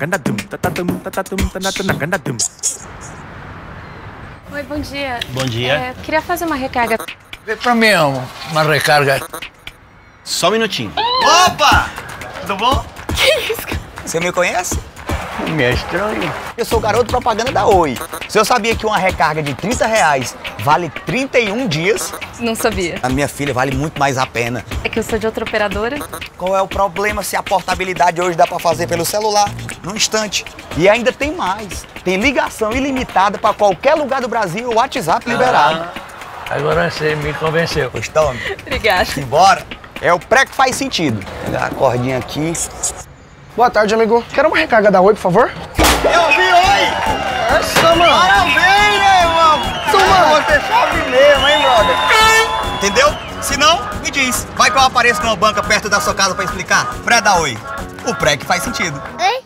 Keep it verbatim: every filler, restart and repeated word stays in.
Oi, bom dia. Bom dia. É, queria fazer uma recarga. Vê pra mim uma recarga. Só um minutinho. Opa! Tudo bom? Que isso, cara? Você me conhece? Me é estranho. Eu sou o garoto propaganda da Oi. O senhor sabia que uma recarga de trinta reais vale trinta e um dias? Não sabia. A minha filha vale muito mais a pena. É que eu sou de outra operadora. Qual é o problema se a portabilidade hoje dá pra fazer pelo celular, num instante? E ainda tem mais. Tem ligação ilimitada pra qualquer lugar do Brasil, o WhatsApp liberado. Ah, agora você me convenceu. Pois tome. Obrigada. Simbora. É o pré que faz sentido. Pegar a cordinha aqui. Boa tarde, amigo. Quero uma recarga da Oi, por favor? Eu vi Oi! Essa, mano! Parabéns, né, irmão? mano! Você sabe mesmo, hein, brother? Entendeu? Se não, me diz. Vai que eu apareço numa banca perto da sua casa pra explicar. Pré da Oi. O pré que faz sentido. Oi?